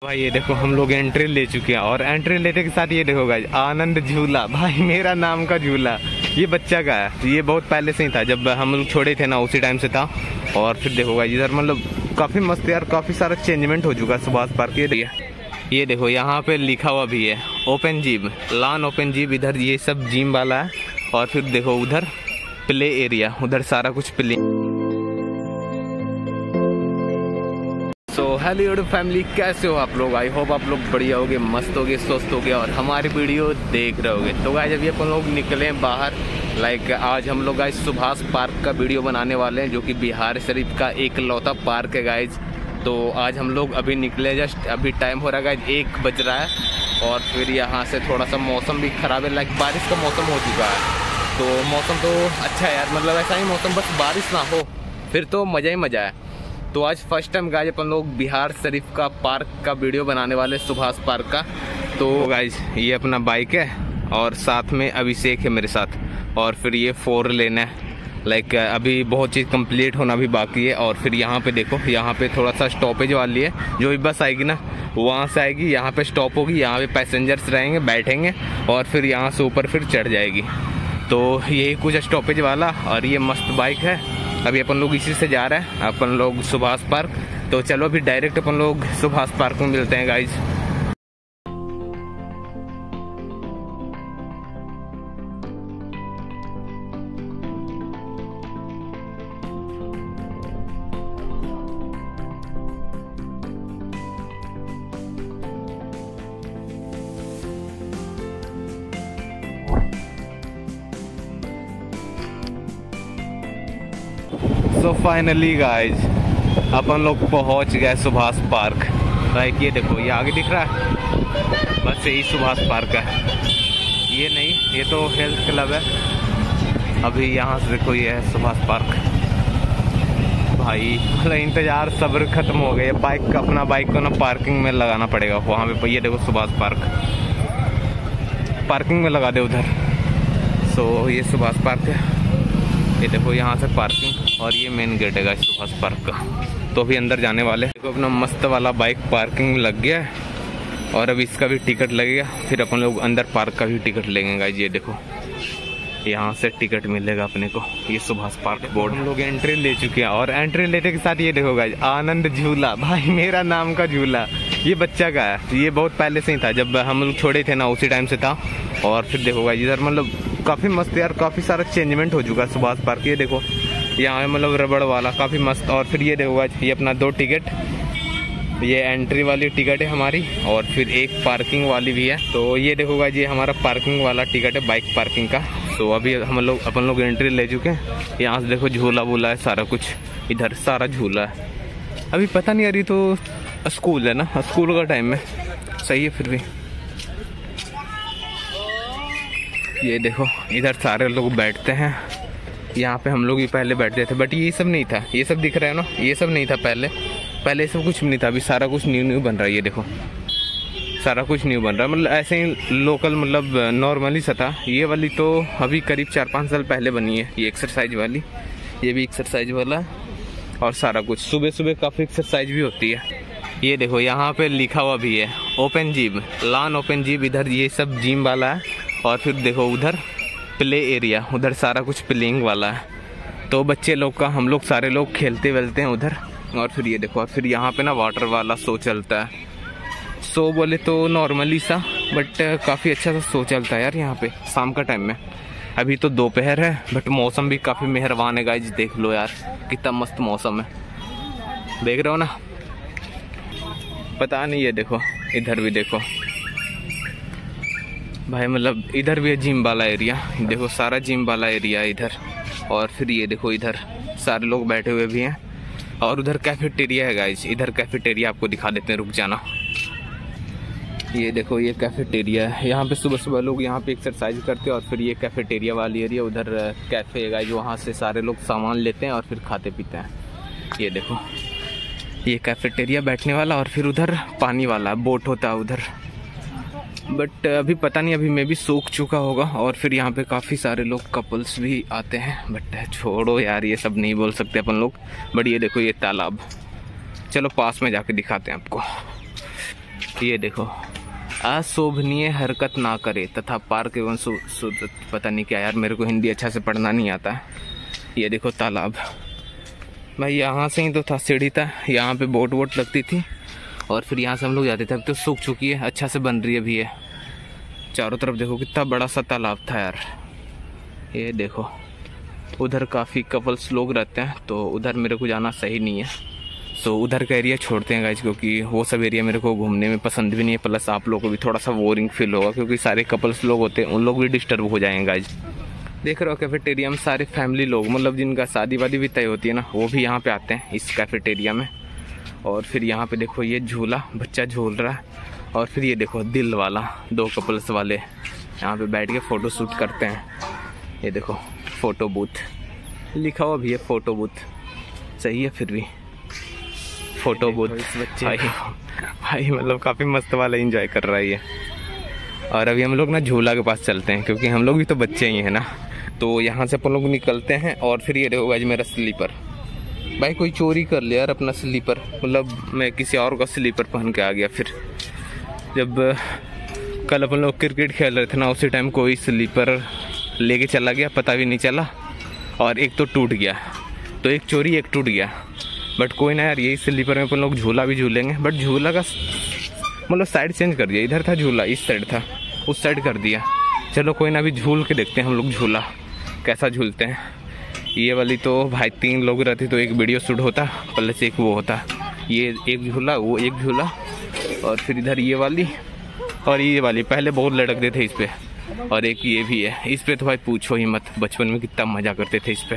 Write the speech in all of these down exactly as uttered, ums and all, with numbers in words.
भाई ये देखो हम लोग एंट्री ले चुके हैं और एंट्री लेने के साथ ये देखो गाइस आनंद झूला। भाई मेरा नाम का झूला ये बच्चा का है। ये बहुत पहले से ही था, जब हम लोग छोड़े थे ना उसी टाइम से था। और फिर देखो गाइस इधर मतलब काफी मस्त यार, काफी सारा चेंजमेंट हो चुका है सुभाष पार्क। ये ये देखो यहाँ पे लिखा हुआ भी है open gym, lawn open gym. इधर ये सब जिम वाला है। और फिर देखो उधर प्ले एरिया, उधर सारा कुछ play. So hello YouTube family, कैसे हो आप लोग? आई होप आप लोग बढ़िया होगे, मस्त होगे, स्वस्थ होगे और हमारी वीडियो देख रहे होगे। तो गाइस अभी अपन लोग निकले बाहर। लाइक आज हम लोग गाइस सुभाष पार्क का वीडियो बनाने वाले हैं, जो कि बिहार शरीफ का एक लौता पार्क है गाइस। तो आज हम लोग अभी निकले, जस्ट अभी टाइम हो रहा है गाइस, एक बज रहा है। और फिर यहाँ से थोड़ा सा मौसम भी ख़राब है, लाइक बारिश का मौसम हो चुका है। तो मौसम तो अच्छा है यार, मतलब ऐसा ही मौसम, बस बारिश ना हो फिर तो मज़ा ही मज़ा है। तो आज फर्स्ट टाइम गाइस अपन लोग बिहार शरीफ का पार्क का वीडियो बनाने वाले, सुभाष पार्क का। तो गाइस ये अपना बाइक है और साथ में अभिषेक है मेरे साथ। और फिर ये फोर लेन है, लाइक अभी बहुत चीज़ कंप्लीट होना भी बाकी है। और फिर यहाँ पे देखो, यहाँ पे थोड़ा सा स्टॉपेज वाली है, जो भी बस आएगी ना वहाँ से आएगी, यहाँ पे स्टॉप होगी, यहाँ पे पैसेंजर्स रहेंगे, बैठेंगे और फिर यहाँ से ऊपर फिर चढ़ जाएगी। तो यही कुछ स्टॉपेज वाला। और ये मस्त बाइक है। अभी अपन लोग इसी से जा रहे हैं, अपन लोग सुभाष पार्क। तो चलो अभी डायरेक्ट अपन लोग सुभाष पार्क में मिलते हैं गाइज। सो फाइनली गाइज अपन लोग पहुंच गए सुभाष पार्क। लाइक ये देखो, ये आगे दिख रहा है, बस यही सुभाष पार्क है। ये नहीं, ये तो हेल्थ क्लब है। अभी यहाँ से देखो, ये है सुभाष पार्क। भाई मतलब इंतजार सब्र खत्म हो गया। बाइक अपना बाइक को ना पार्किंग में लगाना पड़ेगा वहाँ पे। ये देखो सुभाष पार्क, पार्किंग में लगा दे उधर। सो ये सुभाष पार्क है। ये देखो यहाँ से पार्किंग, और ये मेन गेट है सुभाष पार्क का। तो अभी अंदर जाने वाले। देखो अपना मस्त वाला बाइक पार्किंग में लग गया है। और अब इसका भी टिकट लगेगा, फिर अपन लोग अंदर पार्क का भी टिकट लेंगे गाइस। ये देखो यहाँ से टिकट मिलेगा अपने को। ये सुभाष पार्क बोर्ड, हम लोग एंट्री ले चुके हैं और एंट्री लेने के साथ ये देखो गाइस आनंद झूला। भाई मेरा नाम का झूला ये बच्चा का है। ये बहुत पहले से ही था, जब हम लोग छोड़े थे ना उसी टाइम से था। और फिर देखो गाइस इधर मतलब काफ़ी मस्त यार, काफ़ी सारा चेंजमेंट हो चुका है सुभाष पार्क। ये देखो यहाँ मतलब रबड़ वाला काफ़ी मस्त। और फिर ये देखो गाइस, ये अपना दो टिकट, ये एंट्री वाली टिकट है हमारी, और फिर एक पार्किंग वाली भी है। तो ये देखो गाइस, ये हमारा पार्किंग वाला टिकट है, बाइक पार्किंग का। तो अभी हम लोग अपन लोग एंट्री ले चुके हैं। यहाँ से देखो झूला वूला है, सारा कुछ इधर सारा झूला है। अभी पता नहीं यार, ये तो स्कूल है ना, स्कूल का टाइम है, सही है फिर भी। ये देखो इधर सारे लोग बैठते हैं। यहाँ पे हम लोग भी पहले बैठते थे, बट ये सब नहीं था। ये सब दिख रहा है ना, ये सब नहीं था पहले। पहले सब कुछ नहीं था, अभी सारा कुछ न्यू न्यू बन रहा है। ये देखो सारा कुछ न्यू बन रहा है, मतलब ऐसे ही लोकल, मतलब नॉर्मली सा था। ये वाली तो अभी करीब चार पाँच साल पहले बनी है, ये एक्सरसाइज वाली। ये भी एक्सरसाइज वाला है। और सारा कुछ सुबह सुबह काफ़ी एक्सरसाइज भी होती है। ये देखो यहाँ पे लिखा हुआ भी है open gym, lawn open gym. इधर ये सब जिम वाला है। और फिर देखो उधर प्ले एरिया, उधर सारा कुछ प्लेइंग वाला है। तो बच्चे लोग का, हम लोग सारे लोग खेलते वेलते हैं उधर। और फिर ये देखो, और फिर यहाँ पे ना वाटर वाला शो चलता है। शो बोले तो नॉर्मली सा, बट काफ़ी अच्छा सा शो चलता है यार यहाँ पे शाम का टाइम में। अभी तो दोपहर है, बट मौसम भी काफ़ी मेहरबान है गाइस। देख लो यार कितना मस्त मौसम है, देख रहे हो ना। पता नहीं, ये देखो इधर भी देखो भाई, मतलब इधर भी है जिम वाला एरिया। देखो सारा जिम वाला एरिया इधर। और फिर ये देखो इधर सारे लोग बैठे हुए भी हैं। और उधर कैफेटेरिया है गाइस, इधर कैफेटेरिया आपको दिखा देते हैं, रुक जाना। ये देखो ये कैफेटेरिया है, यहाँ पे सुबह सुबह लोग यहाँ पे एक्सरसाइज करते हैं। और फिर ये कैफेटेरिया वाली एरिया, उधर कैफे है गाइस, वहाँ से सारे लोग सामान लेते हैं और फिर खाते पीते हैं। ये देखो ये कैफेटेरिया बैठने वाला। और फिर उधर पानी वाला बोट होता है उधर, बट अभी पता नहीं, अभी मैं भी सूख चुका होगा। और फिर यहाँ पे काफ़ी सारे लोग कपल्स भी आते हैं, बट छोड़ो यार ये सब नहीं बोल सकते अपन लोग। बट ये देखो ये तालाब, चलो पास में जाके दिखाते हैं आपको। ये देखो, अशोभनीय हरकत ना करे तथा पार्क एवं सु, सु, पता नहीं क्या यार, मेरे को हिंदी अच्छा से पढ़ना नहीं आता है। ये देखो तालाब भाई, यहाँ से ही तो था, सीढ़ी था, यहाँ पे बोट वोट लगती थी और फिर यहाँ से हम लोग जाते थे। अब तो सूख चुकी है, अच्छा से बन रही है भी है। चारों तरफ देखो कितना बड़ा सा तालाब था यार। ये देखो उधर काफ़ी कपल्स लोग रहते हैं, तो उधर मेरे को जाना सही नहीं है, तो उधर का एरिया छोड़ते हैं गाइज, क्योंकि वो सब एरिया मेरे को घूमने में पसंद भी नहीं है। प्लस आप लोगों को भी थोड़ा सा बोरिंग फील होगा, क्योंकि सारे कपल्स लोग होते हैं, उन लोग भी डिस्टर्ब हो जाएंगे गाइज। देख रहे हो कैफेटेरिया में सारे फैमिली लोग, मतलब जिनका शादी वादी भी तय होती है ना, वो भी यहाँ पे आते हैं इस कैफेटेरिया में। और फिर यहाँ पे देखो ये झूला, बच्चा झूल रहा है। और फिर ये देखो दिल वाला, दो कपल्स वाले यहाँ पे बैठ के फ़ोटो शूट करते हैं। ये देखो फ़ोटो बूथ लिखा हुआ भी है, फ़ोटो बूथ सही है, फिर भी फ़ोटो बूथ बच्चे भाई भाई मतलब काफ़ी मस्त वाला एंजॉय कर रहा है ये। और अभी हम लोग ना झूला के पास चलते हैं, क्योंकि हम लोग भी तो बच्चे ही हैं ना। तो यहाँ से अपन लोग निकलते हैं और फिर ये देखो गाइस मेरा स्लीपर। भाई कोई चोरी कर लिया यार अपना स्लीपर, मतलब मैं किसी और का स्लीपर पहन के आ गया। फिर जब कल अपन लोग क्रिकेट खेल रहे थे ना, उसी टाइम कोई स्लीपर लेके चला गया, पता भी नहीं चला, और एक तो टूट गया। तो एक चोरी एक टूट गया, बट कोई ना यार, यही स्लीपर में अपन लोग झूला भी झूलेंगे। बट झूला का मतलब साइड चेंज कर दिया, इधर था झूला, इस साइड था, उस साइड कर दिया। चलो कोई ना, अभी झूल के देखते हैं हम लोग झूला कैसा झूलते हैं। ये वाली तो भाई तीन लोग रहते तो एक वीडियो शूट होता, प्लस एक वो होता। ये एक झूला, वो एक झूला, और फिर इधर ये वाली और ये वाली। पहले बहुत लड़कते थे इस पे, और एक ये भी है इस पे, तो भाई पूछो ही मत, बचपन में कितना मज़ा करते थे इस पे।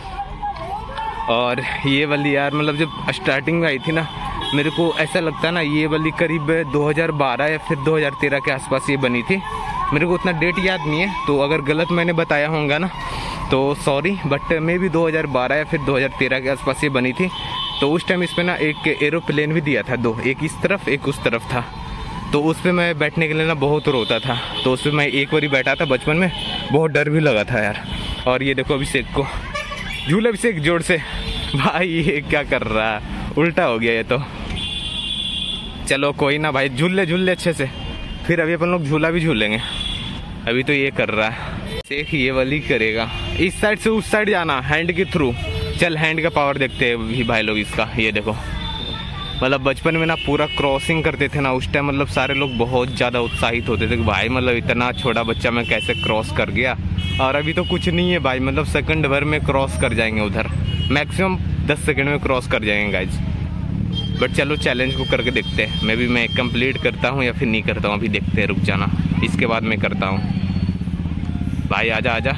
और ये वाली यार, मतलब जब स्टार्टिंग में आई थी ना, मेरे को ऐसा लगता है ना, ये वाली करीब दो हज़ार बारह या फिर दो हज़ार तेरह के आसपास ये बनी थी। मेरे को उतना डेट याद नहीं है, तो अगर गलत मैंने बताया होगा ना तो सॉरी, बट मे भी दो हज़ार बारह या फिर दो हज़ार तेरह के आसपास ये बनी थी। तो उस टाइम इस पर ना एक एरोप्लेन भी दिया था, दो, एक इस तरफ एक उस तरफ था। तो उस पर मैं बैठने के लिए ना बहुत रोता था, तो उस पर मैं एक बार बैठा था बचपन में, बहुत डर भी लगा था यार। और ये देखो अभिषेक को झूला, अभिषेक जोर से भाई, ये क्या कर रहा है, उल्टा हो गया ये तो। चलो कोई ना भाई, झूल ले झूल ले अच्छे से, फिर अभी अपन लोग झूला भी झूलेंगे। अभी तो ये कर रहा है, देख ये वाली करेगा, इस साइड से उस साइड जाना हैंड के थ्रू। चल हैंड का पावर देखते हैं भी भाई लोग इसका। ये देखो मतलब बचपन में ना पूरा क्रॉसिंग करते थे ना उस टाइम, मतलब सारे लोग बहुत ज़्यादा उत्साहित होते थे कि भाई मतलब इतना छोटा बच्चा मैं कैसे क्रॉस कर गया। और अभी तो कुछ नहीं है भाई, मतलब सेकंड भर में क्रॉस कर जाएंगे उधर, मैक्सिमम दस सेकंड में क्रॉस कर जाएंगे गाइज। बट चलो चैलेंज को करके देखते हैं, मैं भी मैं कंप्लीट करता हूँ या फिर नहीं करता हूँ, अभी देखते हैं, रुक जाना, इसके बाद मैं करता हूँ। भाई आजा आजा,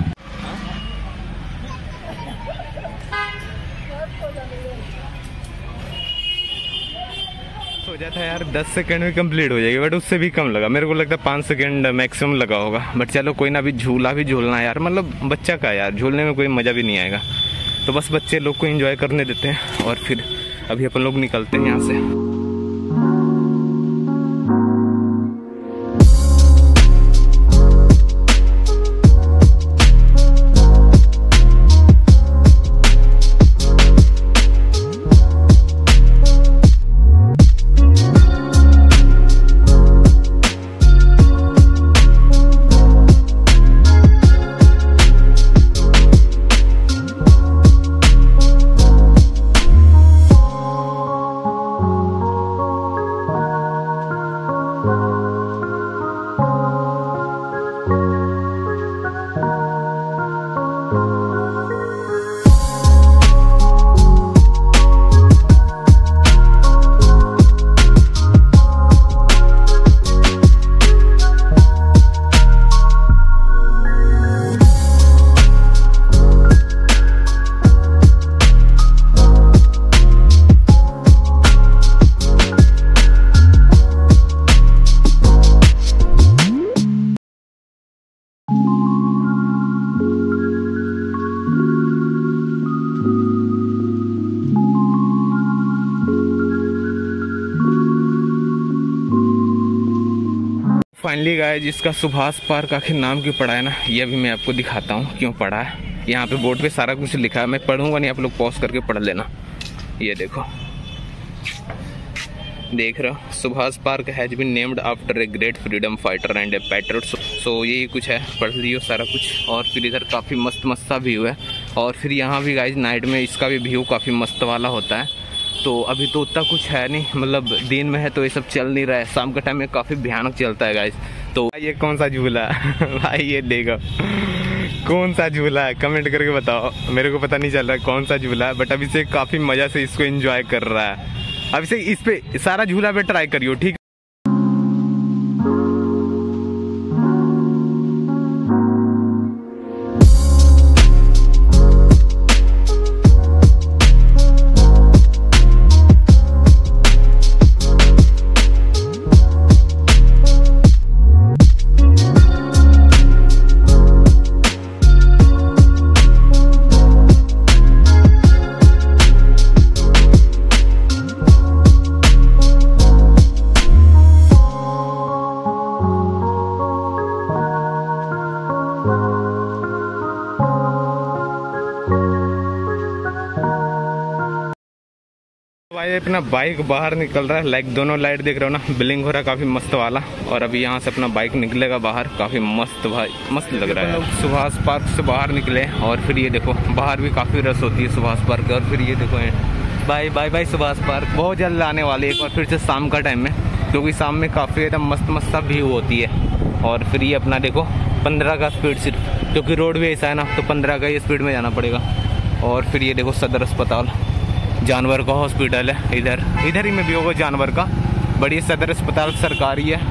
हो जाता है यार, दस सेकंड में कंप्लीट हो जाएगी, बट उससे भी कम लगा, मेरे को लगता है पाँच सेकंड मैक्सिमम लगा होगा। बट चलो कोई ना, अभी झूला भी झूलना है यार, मतलब बच्चा का यार, झूलने में कोई मज़ा भी नहीं आएगा, तो बस बच्चे लोग को एंजॉय करने देते हैं। और फिर अभी अपन लोग निकलते हैं यहाँ से। फाइनली गाइस, जिसका सुभाष पार्क आखिर नाम क्यों पड़ा है ना, ये भी मैं आपको दिखाता हूँ क्यों पड़ा है। यहाँ पे बोर्ड पे सारा कुछ लिखा है, मैं पढ़ूंगा नहीं, आप लोग पॉज करके पढ़ लेना। ये देखो देख रहे हो, Subhash park has been named after a great freedom fighter and a patriot. So यही कुछ है, पढ़ लियो सारा कुछ। और फिर इधर काफ़ी मस्त मस्त सा व्यू है। और फिर यहाँ भी गाइज नाइट में इसका भी व्यू काफ़ी मस्त वाला होता है। तो अभी तो उतना कुछ है नहीं, मतलब दिन में है तो ये सब चल नहीं रहा है, शाम के टाइम में काफ़ी भयानक चलता है गाइज। तो ये कौन सा झूला है भाई, ये देखो कौन सा झूला है, कमेंट करके बताओ। मेरे को पता नहीं चल रहा है कौन सा झूला है, बट अभी से काफ़ी मज़ा से इसको एंजॉय कर रहा है। अभी से इस पे सारा झूला पे ट्राई करियो, ठीक। भाई अपना बाइक बाहर निकल रहा है, लाइक दोनों लाइट देख रहे हो ना, ब्लिंक हो रहा है काफी मस्त वाला। और अभी यहाँ से अपना बाइक निकलेगा बाहर, काफी मस्त भाई, मस्त लग रहा है। सुभाष पार्क से बाहर निकले और फिर ये देखो बाहर भी काफी रस होती है सुभाष पार्क। और फिर ये देखो bye bye bye Subhash park, बहुत जल्द आने वाले एक बार फिर से शाम का टाइम में, क्योंकि शाम में काफी एकदम मस्त मस्त सा व्यू होती है। और फिर ये अपना देखो पंद्रह का स्पीड सिर्फ, क्योंकि रोड भी ऐसा है ना, तो पंद्रह का ही स्पीड में जाना पड़ेगा। और फिर ये देखो सदर अस्पताल, जानवर का हॉस्पिटल है इधर, इधर ही में भी होगा जानवर का, बड़ी सदर अस्पताल सरकारी है।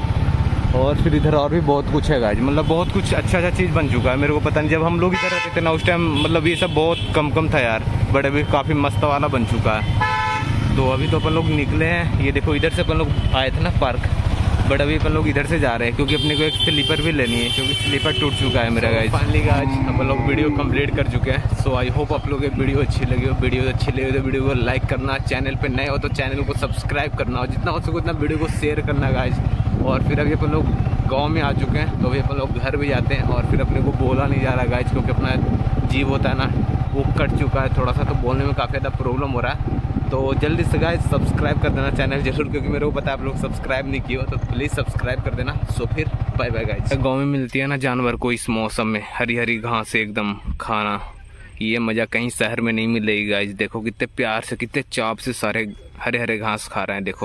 और फिर इधर और भी बहुत कुछ है गाइज, मतलब बहुत कुछ अच्छा अच्छा चीज़ बन चुका है। मेरे को पता नहीं, जब हम लोग इधर रहते थे ना उस टाइम, मतलब ये सब बहुत कम कम था यार, बट अभी काफ़ी मस्त वाला बन चुका है। तो अभी तो अपन लोग निकले हैं, ये देखो इधर से अपन लोग आए थे ना पार्क, बट अभी अपन लोग इधर से जा रहे हैं क्योंकि अपने को एक स्लीपर भी लेनी है, क्योंकि स्लीपर टूट चुका है मेरा गाइज। फाइनली गाइज अपन लोग वीडियो कंप्लीट कर चुके हैं। सो आई होप आप लोग ये वीडियो अच्छी लगी हो। वीडियो अच्छी लगी तो वीडियो को लाइक करना, चैनल पे नए हो तो चैनल को सब्सक्राइब करना, और जितना हो सके उतना वीडियो को शेयर करना गाइज। और फिर अभी अपन लोग गाँव में आ चुके हैं, तो अभी अपन लोग घर भी जाते हैं। और फिर अपने को बोला नहीं जा रहा गाइज, क्योंकि अपना जीव होता है ना वो कट चुका है थोड़ा सा, तो बोलने में काफ़ी ज़्यादा प्रॉब्लम हो रहा है। तो जल्दी से गाइस सब्सक्राइब कर देना चैनल जरूर, क्योंकि मेरे को पता है आप लोग सब्सक्राइब नहीं किए हो, तो प्लीज़ सब्सक्राइब कर देना। सो फिर बाय बाय गाइस। गाँव में मिलती है ना जानवर को इस मौसम में हरी हरी घास एकदम खाना, ये मज़ा कहीं शहर में नहीं मिलेगी गाइस। देखो कितने प्यार से, कितने चाव से सारे हरे हरे घास खा रहे हैं, देखो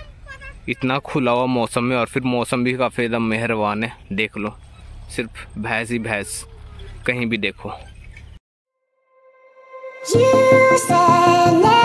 इतना खुला हुआ मौसम में। और फिर मौसम भी काफ़ी एकदम मेहरबान है, देख लो सिर्फ भैंस ही भैंस कहीं भी देखो। You said